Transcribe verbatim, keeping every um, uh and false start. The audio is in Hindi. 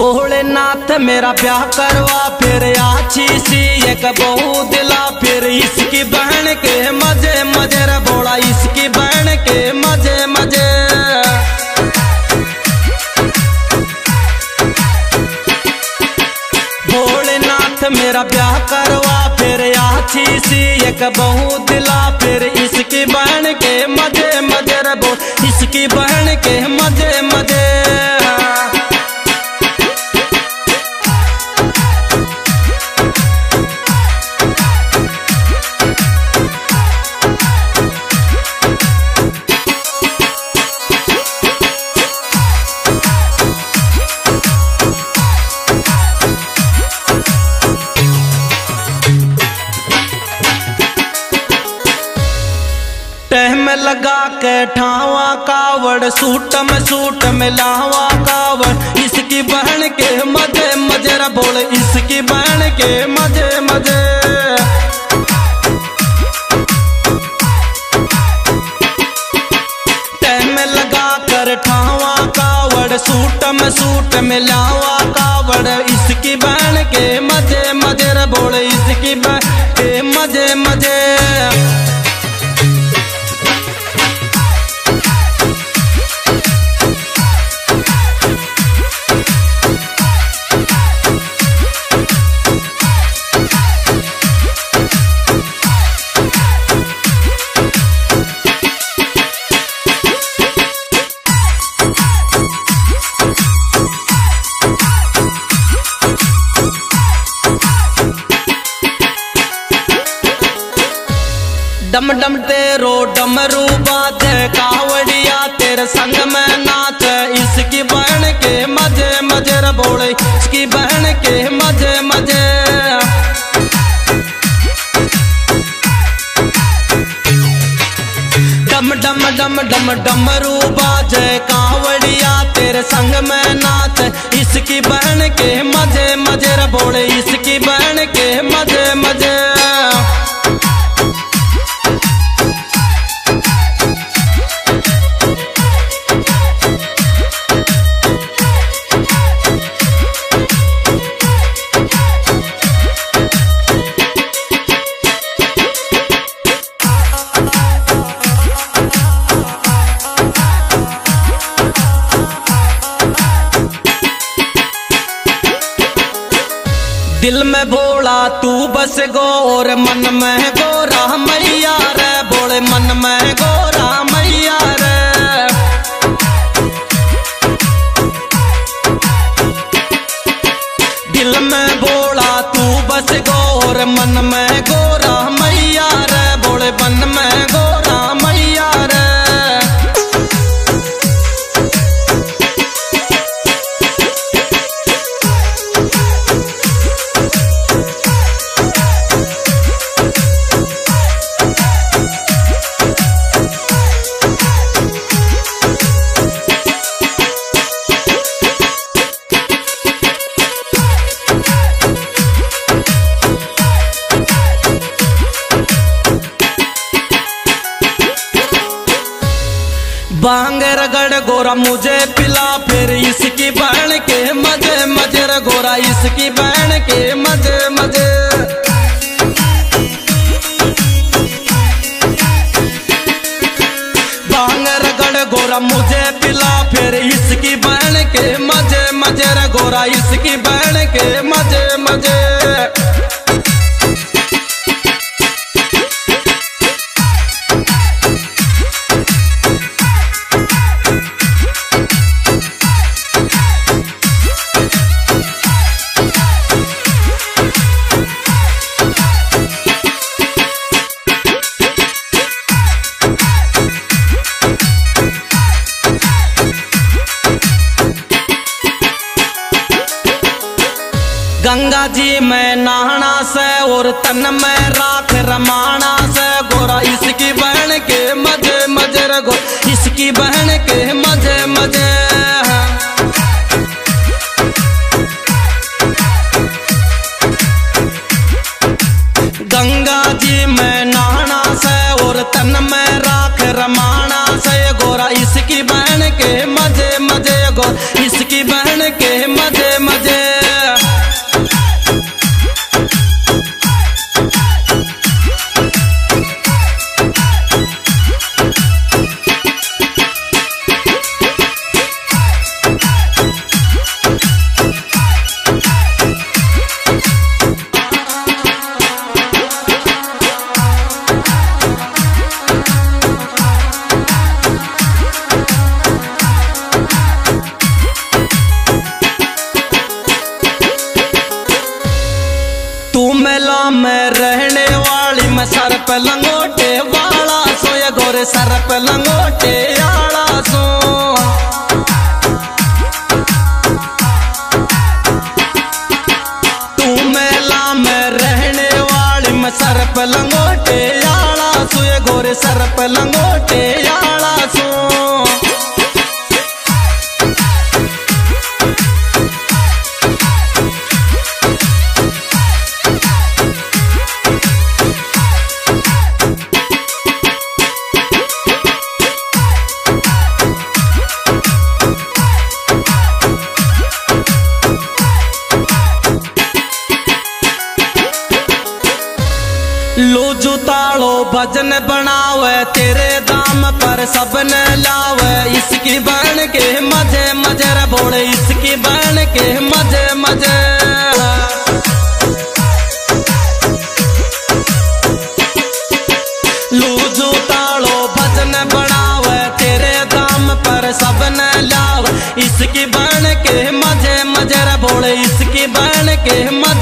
भोलेनाथ मेरा ब्याह करवा फिर आछी सी एक बहू दिला फिर इसकी बहन के मजे मजे रे बोला इसकी बहन के मजे मजे। भोलेनाथ मेरा ब्याह करवा फिर आछी सी एक बहू दिला फिर इसकी बहन के मजे मजे रे बोल इसकी बहन के मजे मजे। टहम लगा के ठावा कावड़ सूट में सूट में लावा कावड़ इसकी बहन के मजे मजे रे बोल इसकी बहन के मजे मजे। टहम लगा कर ठावा कावड़ सूट में सूट में लावा कावड़ इसकी बहन के मजे मजे रे बोल इसकी बहन के मजे मजे। डम डम तेरो डमरू बाजे कावड़िया तेरे संग में नाच इसकी बहन के मजे मजे रे बोले इसकी बहन के मजे मजे। डम डम डम डम डमरू बाजे कावड़िया तेरे संग में नाच इसकी बहन के मजे मजे रे बोले इसकी बहन के मजे मजे। दिल में भोला तू बस गोर मन में गोरा मैया रे बोले मन में गोरा मैया रे। दिल में भोला तू बस गोर मन में गोरा मैया रे बोले मन में गोरा मैया रे। बांग रगड़ गोरा मुझे पिला फिर इसकी बहन के मजे मजे रे गोरा इसकी बहन के मजे मजे। बांग रगड़ गोरा मुझे पिला फिर इसकी बहन के मजे मजे रे गोरा इसकी बहन के मजे मजे। गंगा जी में नहाना से और तन में राख रमाना से गोरा इसकी बहन के मजे मजे रे गो इसकी बहन के मजे मजे। गंगा जी में नहाना से और तन में राख रमाना से गोरा इसकी बहन के मजे मजे गो इसकी बहन के मजे मजे। पे लंगोटे वाला सो, ये गोरे सर पे लंगोटे आला सो। तू मेला में रहने वाली, मैं सर पे लंगोटे आला सो, ये गोरे सर पे लंगोटे आला सो। लोजू तालो भजन बनावे, तेरे दाम पर सबने लावे। इसकी बहन के मजे मजे रे बोले, इसकी बहन के मजे मजे। लोजू तालो भजन बनावे, तेरे दाम पर सबने लावे। इसकी बहन के मजे मजे रे बोले, इसकी बहन के मजे